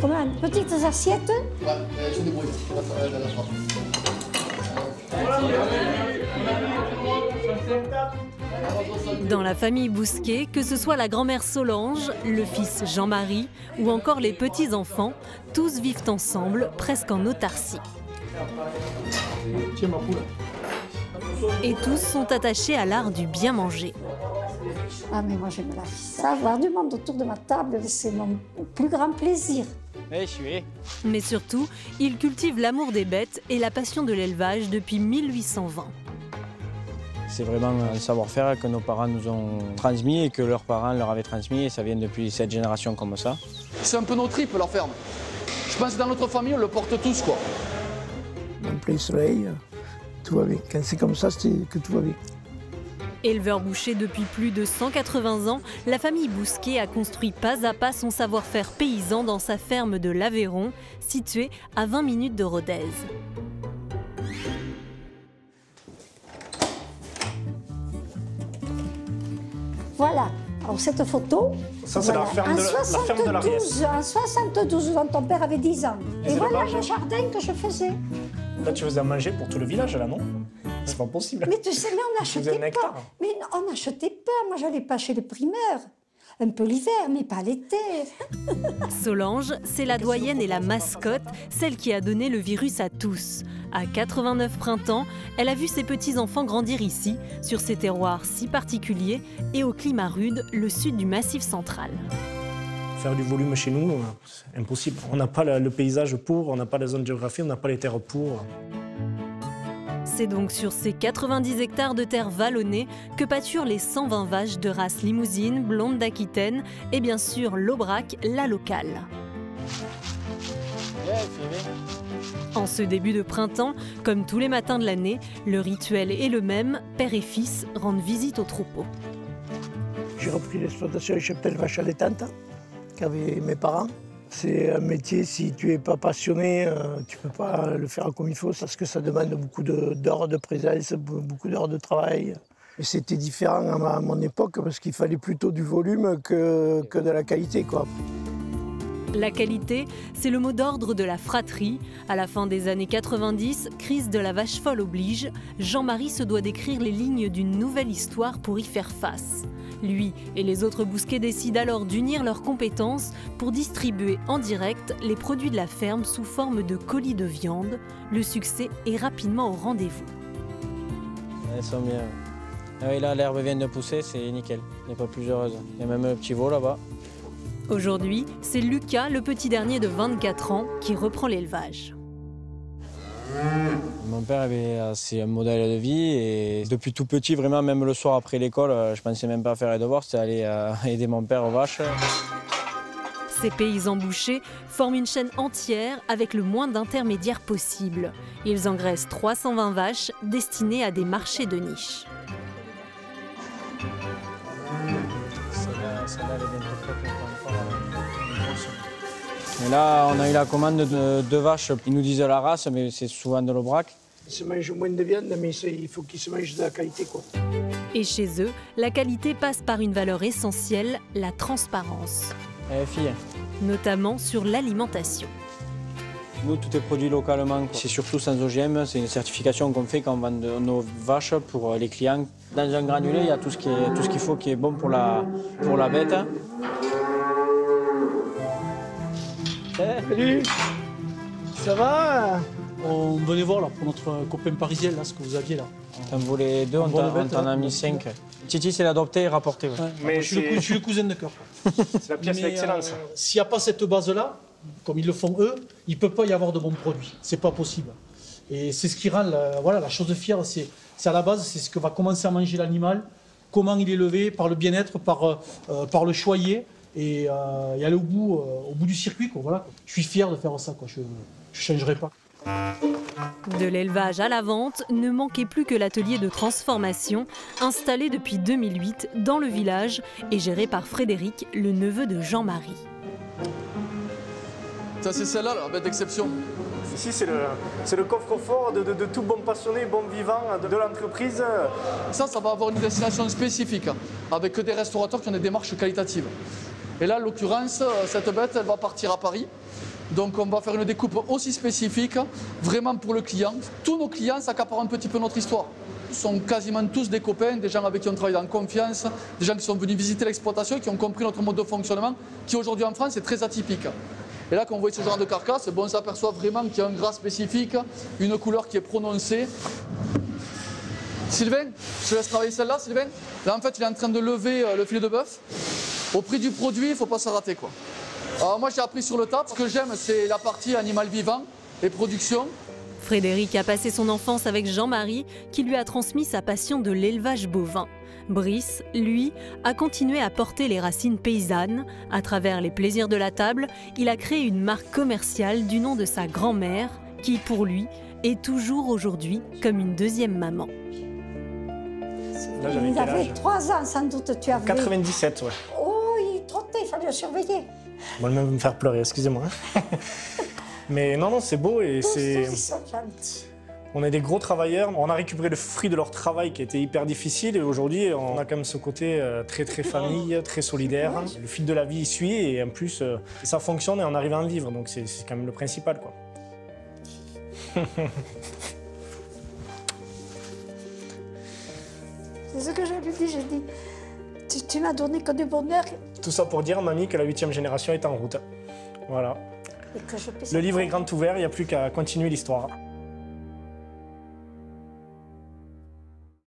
Comment? Petites assiettes? Ouais, je me débrouille. Dans la famille Bousquet, que ce soit la grand-mère Solange, le fils Jean-Marie ou encore les petits-enfants, tous vivent ensemble, presque en autarcie. Et tous sont attachés à l'art du bien manger. Ah mais moi j'aime la vie. Ça, avoir du monde autour de ma table, c'est mon plus grand plaisir. Mais surtout, ils cultivent l'amour des bêtes et la passion de l'élevage depuis 1820. C'est vraiment un savoir-faire que nos parents nous ont transmis et que leurs parents leur avaient transmis et ça vient depuis cette génération comme ça. C'est un peu nos tripes, leur ferme. Je pense que dans notre famille, on le porte tous, quoi. En plein soleil, tout va bien. Quand c'est comme ça, c'est que tout va bien. Éleveur boucher depuis plus de 180 ans, la famille Bousquet a construit pas à pas son savoir-faire paysan dans sa ferme de l'Aveyron, située à 20 minutes de Rodez. Voilà. Alors cette photo, ça c'est voilà. la ferme de l'Ariès. En 72, quand ton père avait 10 ans. Et voilà le jardin que je faisais. Là tu faisais à manger pour tout le village là, non? C'est pas possible. Mais tu sais, mais on n'achetait pas. Mais on n'achetait pas. Moi, j'allais pas chez le primeur. Un peu l'hiver, mais pas l'été. Solange, c'est la doyenne et la mascotte, celle qui a donné le virus à tous. À 89 printemps, elle a vu ses petits-enfants grandir ici, sur ces terroirs si particuliers et au climat rude, le sud du Massif central. Faire du volume chez nous, c'est impossible. On n'a pas le paysage pour, on n'a pas la zone géographique, on n'a pas les terres pour. C'est donc sur ces 90 hectares de terre vallonnée que pâturent les 120 vaches de race limousine, blonde d'Aquitaine et bien sûr l'Aubrac, la locale. En ce début de printemps, comme tous les matins de l'année, le rituel est le même, père et fils rendent visite au troupeau. J'ai repris l'exploitation des cheptels vaches allaitantes qu'avaient mes parents. C'est un métier, si tu n'es pas passionné, tu ne peux pas le faire comme il faut, parce que ça demande beaucoup d'heures de présence, beaucoup d'heures de travail. Et c'était différent à mon époque, parce qu'il fallait plutôt du volume que de la qualité, quoi. La qualité, c'est le mot d'ordre de la fratrie. À la fin des années 90, crise de la vache folle oblige, Jean-Marie se doit d'écrire les lignes d'une nouvelle histoire pour y faire face. Lui et les autres Bousquet décident alors d'unir leurs compétences pour distribuer en direct les produits de la ferme sous forme de colis de viande. Le succès est rapidement au rendez-vous. Elles sont bien. Ah oui, là, l'herbe vient de pousser, c'est nickel. Il n'y a pas plus heureuse. Il y a même un petit veau là-bas. Aujourd'hui, c'est Lucas, le petit dernier de 24 ans, qui reprend l'élevage. Mon père, c'est un modèle de vie et depuis tout petit, vraiment, même le soir après l'école, je ne pensais même pas faire les devoirs, c'était aller aider mon père aux vaches. Ces paysans bouchers forment une chaîne entière avec le moins d'intermédiaires possible. Ils engraissent 320 vaches destinées à des marchés de niche. Et là, on a eu la commande de 2 vaches. Ils nous disent la race, mais c'est souvent de l'Aubrac. Ils se mangent moins de viande, mais il faut qu'ils se mangent de la qualité, quoi. Et chez eux, la qualité passe par une valeur essentielle, la transparence. Fille. Notamment sur l'alimentation. Nous, tout est produit localement. C'est surtout sans OGM. C'est une certification qu'on fait quand on vend nos vaches pour les clients. Dans un granulé, il y a tout ce qu'il faut qui est bon pour la bête. Salut. Ça va? On venait voir là, pour notre copain parisien, là, ce que vous aviez là. On voulait 2, on t'en a mis 5. Titi, c'est l'adopté et rapporté. Ouais. Mais je suis le cousin de cœur. C'est la pièce d'excellence. S'il n'y a pas cette base-là, comme ils le font eux, il ne peut pas y avoir de bons produits. C'est pas possible. Et c'est ce qui rend la chose fière. C'est à la base, c'est ce que va commencer à manger l'animal, comment il est élevé, par le bien-être, par le choyer. Et aller au bout du circuit, quoi, voilà. Je suis fier de faire ça, quoi. Je ne changerai pas. De l'élevage à la vente, ne manquait plus que l'atelier de transformation, installé depuis 2008 dans le village et géré par Frédéric, le neveu de Jean-Marie. Ça, c'est celle-là, la bête d'exception. Ici, c'est le coffre-fort de tout bon passionné, bon vivant de l'entreprise. Ça va avoir une destination spécifique, avec que des restaurateurs qui ont des démarches qualitatives. Et là, en l'occurrence, cette bête, elle va partir à Paris. Donc on va faire une découpe aussi spécifique, vraiment pour le client. Tous nos clients s'accaparent un petit peu notre histoire. Ce sont quasiment tous des copains, des gens avec qui on travaille en confiance, des gens qui sont venus visiter l'exploitation et qui ont compris notre mode de fonctionnement, qui aujourd'hui en France est très atypique. Et là, quand vous voyez ce genre de carcasse, bon, on s'aperçoit vraiment qu'il y a un gras spécifique, une couleur qui est prononcée. Sylvain, je te laisse travailler celle-là, Sylvain. Là, en fait, il est en train de lever le filet de bœuf. Au prix du produit, il ne faut pas se rater, quoi. Alors moi, j'ai appris sur le tas. Ce que j'aime, c'est la partie animal vivant et production. Frédéric a passé son enfance avec Jean-Marie, qui lui a transmis sa passion de l'élevage bovin. Brice, lui, a continué à porter les racines paysannes. À travers les plaisirs de la table, il a créé une marque commerciale du nom de sa grand-mère, qui, pour lui, est toujours aujourd'hui comme une deuxième maman. Là, il avait 3 ans, sans doute, tu avais. 97, ouais. Oh, il trottait, il fallait le surveiller. Bon, même me faire pleurer, excusez-moi. Mais non, c'est beau et c'est... On est des gros travailleurs, on a récupéré le fruit de leur travail qui était hyper difficile et aujourd'hui on a quand même ce côté très famille, très solidaire. Le fil de la vie il suit et en plus ça fonctionne et on arrive à en vivre, donc c'est quand même le principal, quoi. C'est ce que je lui dis, j'ai dit, tu m'as donné que du bonheur. Tout ça pour dire, mamie, que la 8e génération est en route. Voilà. Et que je puisse... Le livre est grand ouvert, il n'y a plus qu'à continuer l'histoire.